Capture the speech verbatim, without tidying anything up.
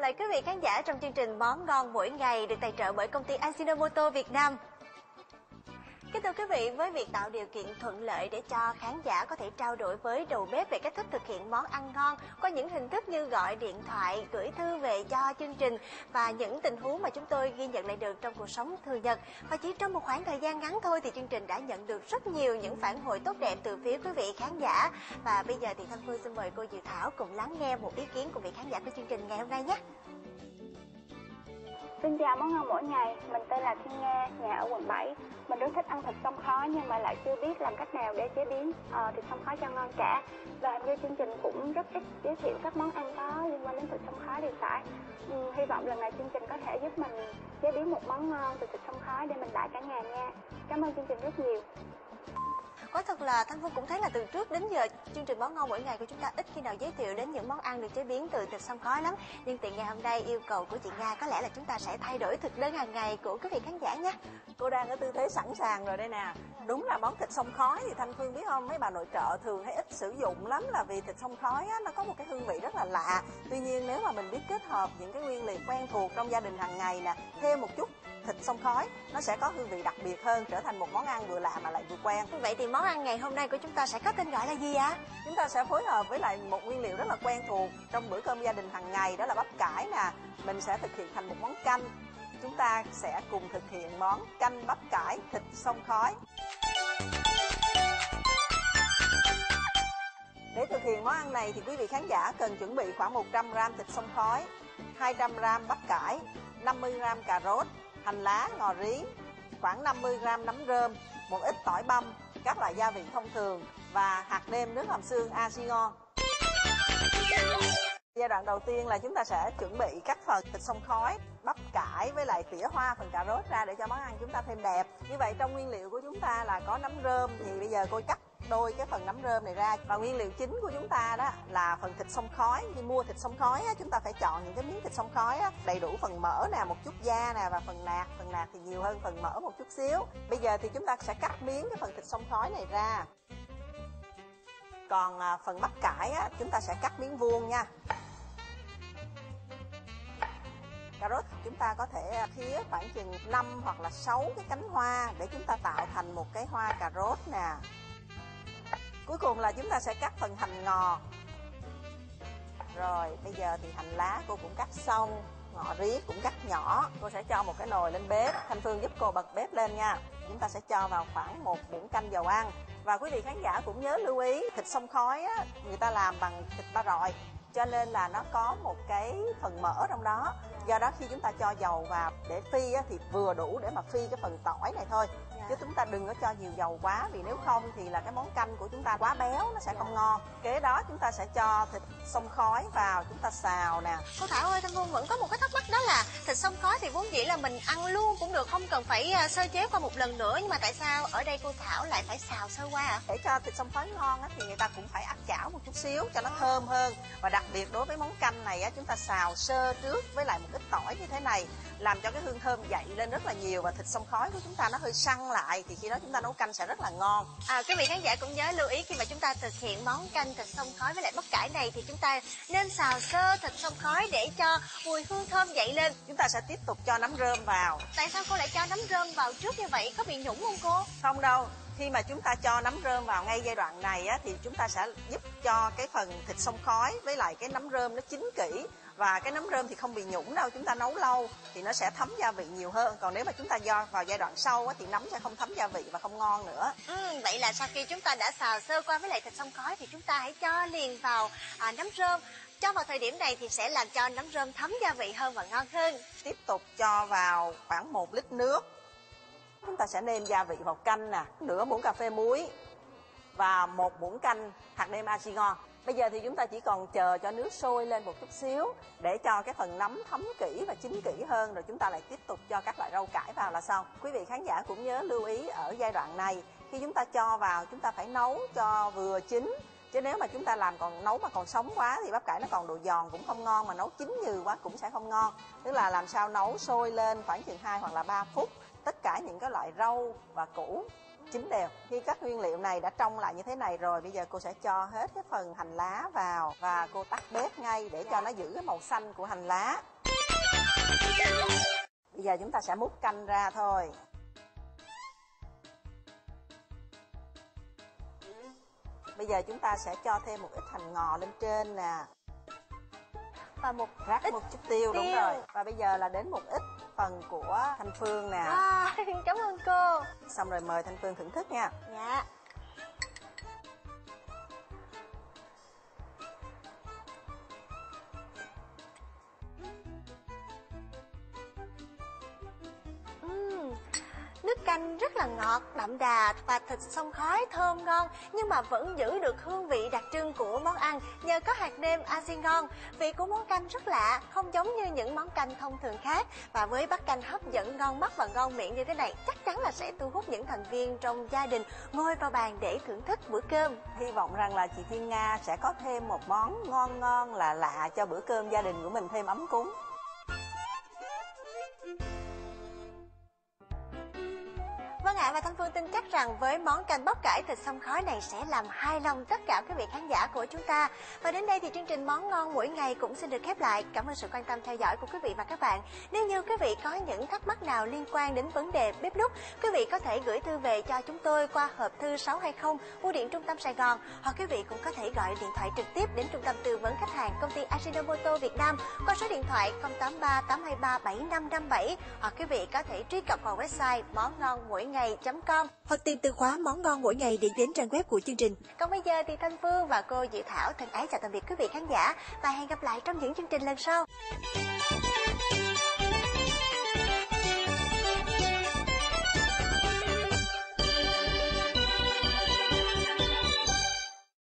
lại quý vị khán giả trong chương trình Món ngon mỗi ngày được tài trợ bởi công ty Ajinomoto Việt Nam. Kính thưa quý vị, với việc tạo điều kiện thuận lợi để cho khán giả có thể trao đổi với đầu bếp về cách thức thực hiện món ăn ngon qua những hình thức như gọi điện thoại, gửi thư về cho chương trình và những tình huống mà chúng tôi ghi nhận lại được trong cuộc sống thường nhật. Và chỉ trong một khoảng thời gian ngắn thôi thì chương trình đã nhận được rất nhiều những phản hồi tốt đẹp từ phía quý vị khán giả. Và bây giờ thì Thanh Phương xin mời cô Diệu Thảo cùng lắng nghe một ý kiến của vị khán giả của chương trình ngày hôm nay nhé. Xin chào Món ngon mỗi ngày, mình tên là Thiên Nga, nhà ở quận bảy. Mình rất thích ăn thịt xông khói nhưng mà lại chưa biết làm cách nào để chế biến uh, thịt xông khói cho ngon cả. Và hình như chương trình cũng rất ít giới thiệu các món ăn có liên quan đến thịt xông khói thì phải. Ừ, hy vọng lần này chương trình có thể giúp mình chế biến một món ngon từ thịt xông khói để mình đãi cả nhà nha. Cảm ơn chương trình rất nhiều. Có thật là Thanh Phương cũng thấy là từ trước đến giờ chương trình Món ngon mỗi ngày của chúng ta ít khi nào giới thiệu đến những món ăn được chế biến từ thịt xông khói lắm. Nhưng tiện ngày hôm nay yêu cầu của chị Nga có lẽ là chúng ta sẽ thay đổi thực đơn hàng ngày của quý vị khán giả nhé. Cô đang ở tư thế sẵn sàng rồi đây nè. Đúng là món thịt xông khói thì Thanh Phương biết không, mấy bà nội trợ thường hay ít sử dụng lắm là vì thịt xông khói á, nó có một cái hương vị rất là lạ. Tuy nhiên nếu mà mình biết kết hợp những cái nguyên liệu quen thuộc trong gia đình hàng ngày nè, thêm một chút thịt xông khói, nó sẽ có hương vị đặc biệt hơn, trở thành một món ăn vừa lạ mà lại vừa quen. Vậy thì món ăn ngày hôm nay của chúng ta sẽ có tên gọi là gì ạ? Chúng ta sẽ phối hợp với lại một nguyên liệu rất là quen thuộc trong bữa cơm gia đình hàng ngày, đó là bắp cải nè. Mình sẽ thực hiện thành một món canh. Chúng ta sẽ cùng thực hiện món canh bắp cải thịt xông khói. Để thực hiện món ăn này thì quý vị khán giả cần chuẩn bị khoảng một trăm gam thịt xông khói, hai trăm gam bắp cải, năm mươi gam cà rốt, hành lá, ngò rí, khoảng năm mươi gam nấm rơm, một ít tỏi băm, các loại gia vị thông thường và hạt nêm nước hầm xương Artisan. Giai đoạn đầu tiên là chúng ta sẽ chuẩn bị các phần thịt xông khói, bắp cải với lại tỉa hoa phần cà rốt ra để cho món ăn chúng ta thêm đẹp. Như vậy trong nguyên liệu của chúng ta là có nấm rơm, thì bây giờ cô cắt đôi cái phần nấm rơm này ra. Và nguyên liệu chính của chúng ta đó là phần thịt xông khói. Khi mua thịt xông khói á, chúng ta phải chọn những cái miếng thịt xông khói á, đầy đủ phần mỡ nè, một chút da nè và phần nạc. Phần nạc thì nhiều hơn phần mỡ một chút xíu. Bây giờ thì chúng ta sẽ cắt miếng cái phần thịt xông khói này ra. Còn à, phần bắp cải á, chúng ta sẽ cắt miếng vuông nha. Cà rốt chúng ta có thể khía khoảng chừng năm hoặc là sáu cái cánh hoa để chúng ta tạo thành một cái hoa cà rốt nè. Cuối cùng là chúng ta sẽ cắt phần hành ngò. Rồi bây giờ thì hành lá cô cũng cắt xong, ngò rí cũng cắt nhỏ. Cô sẽ cho một cái nồi lên bếp, Thanh Phương giúp cô bật bếp lên nha. Chúng ta sẽ cho vào khoảng một muỗng canh dầu ăn. Và quý vị khán giả cũng nhớ lưu ý, thịt xông khói á, người ta làm bằng thịt ba rọi, cho nên là nó có một cái phần mỡ trong đó. Do đó khi chúng ta cho dầu vào để phi á, thì vừa đủ để mà phi cái phần tỏi này thôi. Chứ chúng ta đừng có cho nhiều dầu quá, vì nếu không thì là cái món canh của chúng ta quá béo, nó sẽ không ngon. Kế đó chúng ta sẽ cho thịt xông khói vào, chúng ta xào nè. Cô Thảo ơi, Thanh Phương vẫn có một cái thắc mắc, đó là thịt xông khói thì vốn dĩ là mình ăn luôn cũng được, không cần phải sơ chế qua một lần nữa. Nhưng mà tại sao ở đây cô Thảo lại phải xào sơ qua ạ? Để cho thịt xông khói ngon á, thì người ta cũng phải áp chảo một chút xíu cho nó thơm hơn. Và đặc biệt đối với món canh này á, chúng ta xào sơ trước với lại một ít tỏi như thế này, làm cho cái hương thơm dậy lên rất là nhiều. Và thịt xông khói của chúng ta nó hơi săn lại, thì khi đó chúng ta nấu canh sẽ rất là ngon. À, quý vị khán giả cũng nhớ lưu ý khi mà chúng ta thực hiện món canh thịt xông khói với lại bắp cải này thì chúng ta nên xào sơ thịt xông khói để cho mùi hương thơm dậy lên. Chúng ta sẽ tiếp tục cho nấm rơm vào. Tại sao cô lại cho nấm rơm vào trước như vậy, có bị nhũng không cô? Không đâu. Khi mà chúng ta cho nấm rơm vào ngay giai đoạn này á, thì chúng ta sẽ giúp cho cái phần thịt xông khói với lại cái nấm rơm nó chín kỹ. Và cái nấm rơm thì không bị nhũng đâu, chúng ta nấu lâu thì nó sẽ thấm gia vị nhiều hơn. Còn nếu mà chúng ta do vào giai đoạn sau á, thì nấm sẽ không thấm gia vị và không ngon nữa. Ừ, vậy là sau khi chúng ta đã xào sơ qua với lại thịt xông khói thì chúng ta hãy cho liền vào à, nấm rơm. Cho vào thời điểm này thì sẽ làm cho nấm rơm thấm gia vị hơn và ngon hơn. Tiếp tục cho vào khoảng một lít nước. Chúng ta sẽ nêm gia vị vào canh nè, nửa muỗng cà phê muối và một muỗng canh hạt nêm Artisan. Bây giờ thì chúng ta chỉ còn chờ cho nước sôi lên một chút xíu để cho cái phần nấm thấm kỹ và chín kỹ hơn, rồi chúng ta lại tiếp tục cho các loại rau cải vào là xong. Quý vị khán giả cũng nhớ lưu ý ở giai đoạn này, khi chúng ta cho vào chúng ta phải nấu cho vừa chín. Chứ nếu mà chúng ta làm còn nấu mà còn sống quá thì bắp cải nó còn độ giòn cũng không ngon, mà nấu chín nhừ quá cũng sẽ không ngon. Tức là làm sao nấu sôi lên khoảng chừng hai hoặc là ba phút, tất cả những cái loại rau và củ chín đều. Khi các nguyên liệu này đã trong lại như thế này rồi, bây giờ cô sẽ cho hết cái phần hành lá vào và cô tắt bếp ngay để cho nó giữ cái màu xanh của hành lá. Bây giờ chúng ta sẽ múc canh ra thôi. Bây giờ chúng ta sẽ cho thêm một ít hành ngò lên trên nè. Và một Rắc ít một chút tiêu, đúng tiêu. rồi. Và bây giờ là đến một ít phần của Thanh Phương nè. À, cảm ơn cô. Xong rồi mời Thanh Phương thưởng thức nha. Dạ. Ừm, Nước canh rất là ngọt, đậm đà và thịt xông khói thơm ngon, nhưng mà vẫn giữ được hương vị đặc trưng của món ăn nhờ có hạt nêm argigon. Vị của món canh rất lạ, không giống như những món canh thông thường khác, và với bát canh hấp dẫn, ngon mắt và ngon miệng như thế này, chắc chắn là sẽ thu hút những thành viên trong gia đình ngồi vào bàn để thưởng thức bữa cơm. Hy vọng rằng là chị Thiên Nga sẽ có thêm một món ngon ngon lạ lạ cho bữa cơm gia đình của mình thêm ấm cúng. Vâng ạ, và Thanh Phương tin chắc rằng với món canh bắp cải thịt xông khói này sẽ làm hài lòng tất cả quý vị khán giả của chúng ta. Và đến đây thì chương trình Món Ngon Mỗi Ngày cũng xin được khép lại. Cảm ơn sự quan tâm theo dõi của quý vị và các bạn. Nếu như quý vị có những thắc mắc nào liên quan đến vấn đề bếp núc, quý vị có thể gửi thư về cho chúng tôi qua hộp thư sáu hai không Bưu điện Trung tâm Sài Gòn, hoặc quý vị cũng có thể gọi điện thoại trực tiếp đến Trung tâm Tư vấn Khách hàng Công ty Ajinomoto Việt Nam qua số điện thoại không tám ba tám hai ba bảy năm năm bảy, hoặc quý vị có thể truy cập vào website món ngon mỗi ngày chấm com hoặc tìm từ khóa Món Ngon Mỗi Ngày để đến trang web của chương trình. Còn bây giờ thì Thanh Phương và cô Diệu Thảo thân ái chào tạm biệt quý vị khán giả và hẹn gặp lại trong những chương trình lần sau.